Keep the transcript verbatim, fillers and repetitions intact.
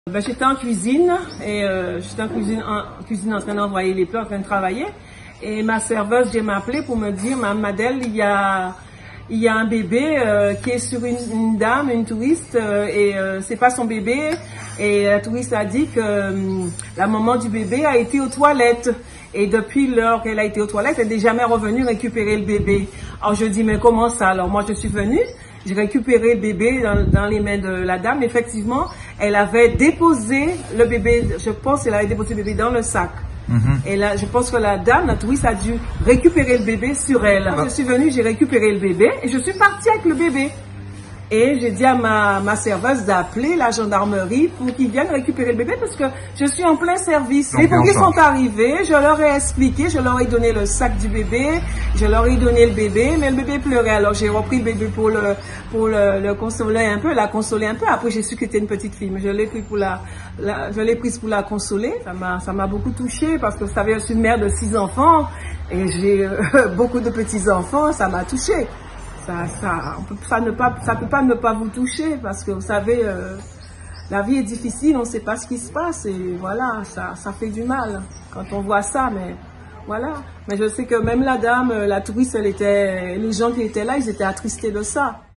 Ben, j'étais en cuisine et euh, j'étais en cuisine, en cuisine en train d'envoyer les plats, en train de travailler. Et ma serveuse vient m'appeler pour me dire, Mme Madel, il y a, il y a un bébé euh, qui est sur une, une dame, une touriste, euh, et euh, c'est pas son bébé. Et la touriste a dit que euh, la maman du bébé a été aux toilettes. Et depuis l'heure qu'elle a été aux toilettes, elle n'est jamais revenue récupérer le bébé. Alors je dis, mais comment ça? Alors moi je suis venue, j'ai récupéré le bébé dans, dans les mains de la dame. Effectivement, elle avait déposé le bébé, je pense qu'elle avait déposé le bébé dans le sac. Mm-hmm. Et là, je pense que la dame, la touriste, a dû récupérer le bébé sur elle. Ah. Je suis venue, j'ai récupéré le bébé et je suis partie avec le bébé. Et j'ai dit à ma, ma serveuse d'appeler la gendarmerie pour qu'ils viennent récupérer le bébé parce que je suis en plein service. Et pour qu'ils sont arrivés, je leur ai expliqué, je leur ai donné le sac du bébé, je leur ai donné le bébé, mais le bébé pleurait. Alors j'ai repris le bébé pour le, pour le, le consoler un peu, la consoler un peu. Après j'ai su que c'était une petite fille, mais je l'ai pris pour la, la je l'ai prise pour la consoler. Ça m'a, ça m'a beaucoup touchée parce que vous savez, je suis une mère de six enfants et j'ai euh, beaucoup de petits enfants. Ça m'a touchée. Ça, ça, on peut, ça ne pas, ça peut pas ne pas vous toucher parce que vous savez, euh, la vie est difficile, on ne sait pas ce qui se passe et voilà, ça, ça fait du mal quand on voit ça, mais voilà. Mais je sais que même la dame, la touriste, elle était, les gens qui étaient là, ils étaient attristés de ça.